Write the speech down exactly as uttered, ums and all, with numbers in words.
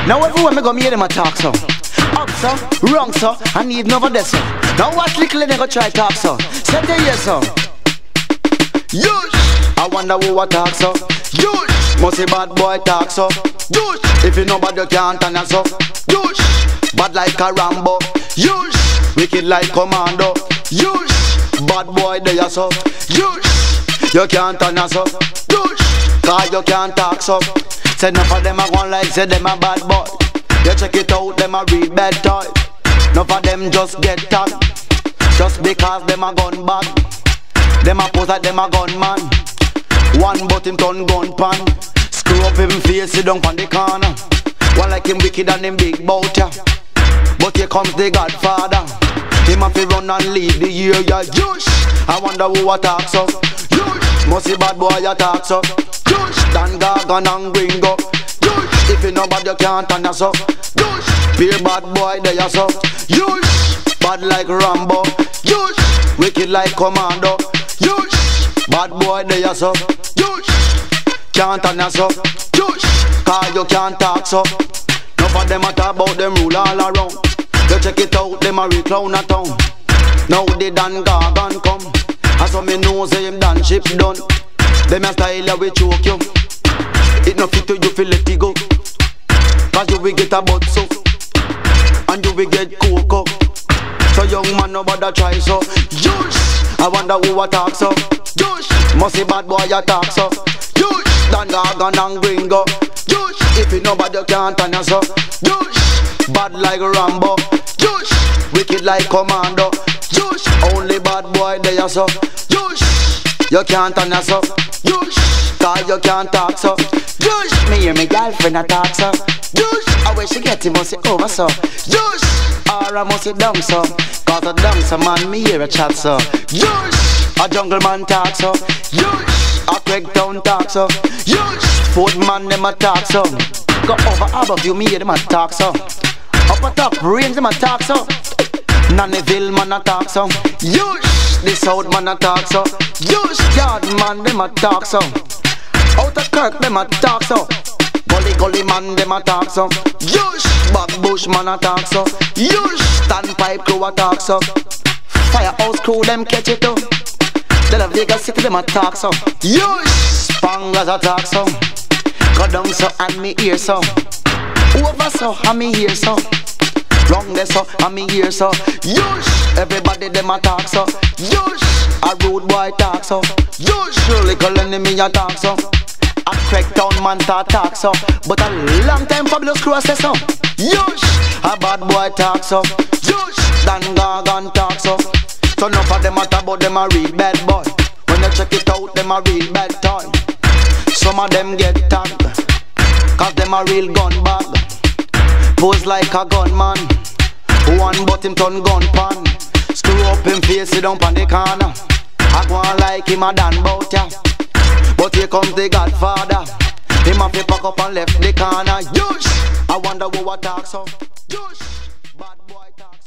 Now everywhere me go, me hear them a talk so. Up so, wrong so, and even over there so. Now what little they go try talk so. Say the yes so. Yush, I wonder who a talk so. Yush, must a bad boy talk so. Yush, if you know bad you can't turn us up. Yush, bad like a Rambo. Yush, wicked like Commando. Yush, bad boy there so. Yush, you can't turn us up. Yush, cause you can't talk so. Say enough of them a gone like say them a bad boy. You check it out, them a real bad toy. Enough of them just get tagged just because them a gun bag. Them a pose like them a gunman. One but him turn gun pan. Screw up him face, sit down on the corner. One like him wicked and him big bout ya. But here comes the Godfather. Him a fi run and lead the year ya. Yush, I wonder who a talk so. Yush, must be bad boy a talk so. Yush, Dan Gargan and Gringo. Yush, if you know bad you can't turn us up. Yush, be a bad boy there ya so. Yush, bad like Rambo. Yush, wicked like Commando. Yush, bad boy there ya so. Yush, can't turn us up. Yush, cause you can't talk so. Enough of them a talk about them rule all around. You check it out, them a real clown a town. Now the Dan Gargan come. And so me know say him done ship done. Them a style ya we choke you. It no fit to you feel let it go. Cause you will get a butt so. And you will get cocoa. So young man no bother try so. Yush, I wonder who a talk so. Yush, must be bad boy a talk so. Yush, Dan Gargan and Gringo. Yush, if you know bad you can't turn us up. Yush, bad like Rambo. Yush, wicked like Commando. Yush, only bad boy there so. Yush, you can't turn us up. Yush, cause you can't talk so. Yush, me hear me girlfriend a talk so. Yush, I wish she get him must see over so. Yush, or I must see dumb so. Cause a dumb so man me hear a chat so. Yush, a jungle man talk so. Yush, a Craig Town talk so. Yush, foot man them a talk so. Go over above you me hear them a talk so. Up a top range them a talk so. Nannyville man a talk so. Yush, the South man a talk so. Yush, yard man them a talk so. Out of Kirk them a talk so. Gully gully man them a talk so. Yush, back bush man a talk so. Yush, standpipe crew a talk so. Firehouse crew them catch it too. De La Vegas City them a talk so. Yush, Spanglers a talk so. Go down so and me hear so. Over so and me hear so. Wrong there so and me hear so. Yush, everybody them a talk so. Yush, a rude boy talk so. Yush, little enemy a talk so. A Craig Town man talk so. But a long time fabulous crew a say so. Yush, a bad boy talk so. Yush, Dan Gargan talk so. So enough of them a talk about them a real bad boy. When you check it out them a real bad toy. Some of them get tagged cause them a real gun bag. Pose like a gunman. One but him turn gun pan. Screw up him face, sit down on the corner. I go on like him a Dan bout ya. But here comes the Godfather. Him a fi pack up and left the corner. Yush, I wonder who a talk so. Yush, bad boy talk so.